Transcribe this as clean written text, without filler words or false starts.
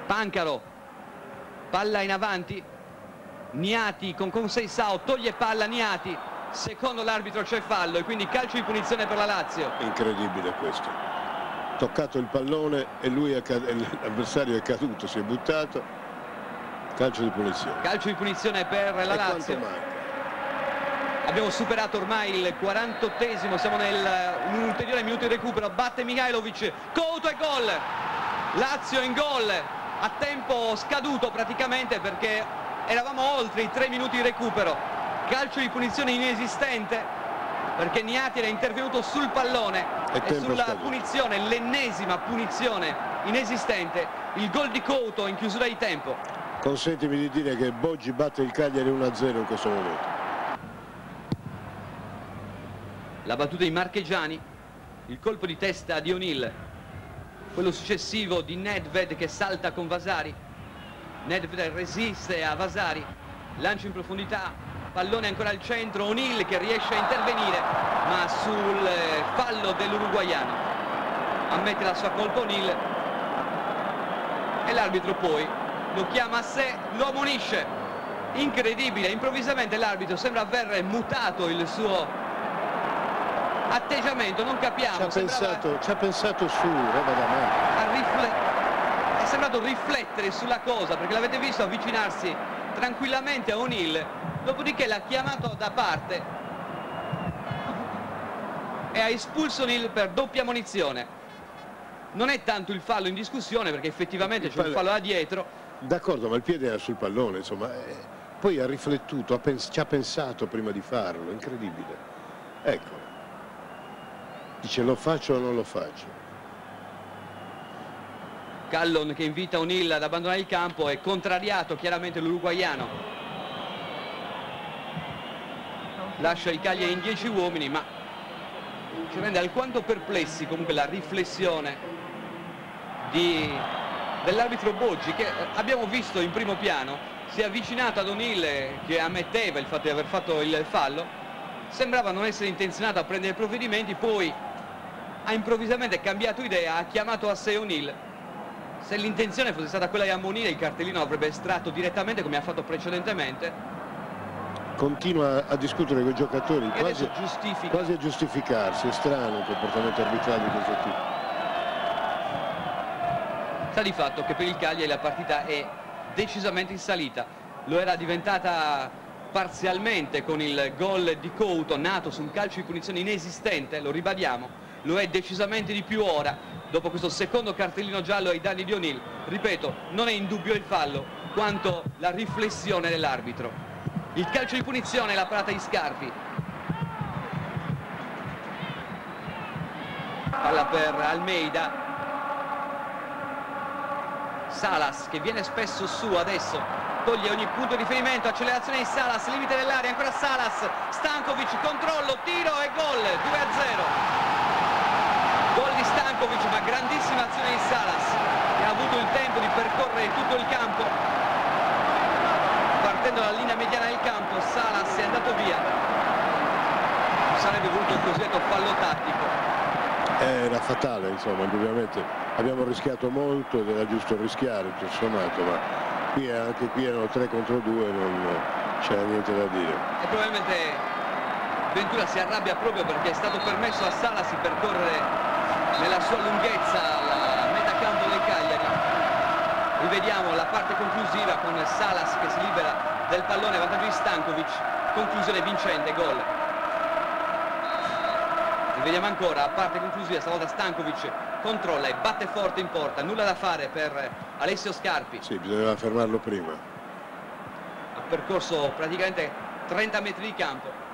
Pancaro, palla in avanti, Niati con Conceição, toglie palla Niati, secondo l'arbitro c'è fallo e quindi calcio di punizione per la Lazio. Incredibile questo, toccato il pallone e lui l'avversario è caduto, si è buttato, calcio di punizione. Calcio di punizione per la E Lazio. quanto manca? Abbiamo superato ormai il 48esimo, siamo in un ulteriore minuto di recupero, batte Mihajlovic, Couto e gol! Lazio in gol a tempo scaduto praticamente perché eravamo oltre i 3 minuti di recupero. Calcio di punizione inesistente perché Niati era intervenuto sul pallone e sulla scaduto. punizione, l'ennesima punizione inesistente, il gol di Couto in chiusura di tempo. Consentimi di dire che Boggi batte il Cagliari 1-0 in questo momento. La battuta di Marchegiani, il colpo di testa di O'Neill, quello successivo di Nedved che salta con Vasari. Nedved resiste a Vasari, lancio in profondità, pallone ancora al centro, O'Neill che riesce a intervenire ma sul fallo dell'uruguaiano ammette la sua colpa O'Neill e l'arbitro poi lo chiama a sé, lo ammonisce. Incredibile, improvvisamente l'arbitro sembra aver mutato il suo atteggiamento, non capiamo. Ci ha pensato su, roba da me. È sembrato riflettere sulla cosa perché l'avete visto avvicinarsi tranquillamente a O'Neill, dopodiché l'ha chiamato da parte e ha espulso O'Neill per doppia ammonizione. Non è tanto il fallo in discussione perché effettivamente c'è un fallo là dietro. D'accordo, ma il piede era sul pallone, insomma. Poi ha riflettuto, ci ha pensato prima di farlo, incredibile. Ecco. Dice lo faccio o non lo faccio. Callon che invita O'Neill ad abbandonare il campo e contrariato chiaramente l'uruguaiano. Lascia il Cagliari in 10 uomini ma ci rende alquanto perplessi comunque la riflessione dell'arbitro Boggi che abbiamo visto in primo piano, si è avvicinato ad O'Neill che ammetteva il fatto di aver fatto il fallo, sembrava non essere intenzionato a prendere provvedimenti, poi ha improvvisamente cambiato idea, ha chiamato a sé O'Neill. Se l'intenzione fosse stata quella di ammonire, il cartellino avrebbe estratto direttamente come ha fatto precedentemente. Continua a discutere con i giocatori, quasi a giustificarsi. È strano un comportamento arbitrale di questo tipo. Sta di fatto che per il Cagliari la partita è decisamente in salita. Lo era diventata parzialmente con il gol di Couto nato su un calcio di punizione inesistente, lo ribadiamo. Lo è decisamente di più ora, dopo questo secondo cartellino giallo ai danni di O'Neill. Ripeto, non è in dubbio il fallo, quanto la riflessione dell'arbitro. Il calcio di punizione, la parata di Scarpi. Palla per Almeida. Salas che viene spesso su adesso, toglie ogni punto di riferimento, accelerazione di Salas, limite dell'area, ancora Salas, Stankovic, controllo, tiro e gol, 2-0. Gol di Stankovic, ma grandissima azione di Salas che ha avuto il tempo di percorrere tutto il campo. Partendo dalla linea mediana del campo, Salas è andato via. Sarebbe voluto il cosiddetto fallo tattico. Era fatale, insomma, indubbiamente. Abbiamo rischiato molto ed era giusto rischiare, tutto sommato, ma anche qui erano 3 contro 2, non c'era niente da dire. E probabilmente Ventura si arrabbia proprio perché è stato permesso a Salas di percorrere nella sua lunghezza la metà campo del Cagliari. Rivediamo la parte conclusiva con Salas che si libera del pallone a vantaggio di Stankovic, conclusione vincente, gol. Rivediamo ancora la parte conclusiva, stavolta Stankovic controlla e batte forte in porta, nulla da fare per Alessio Scarpi. Sì, bisognava fermarlo prima. Ha percorso praticamente 30 metri di campo.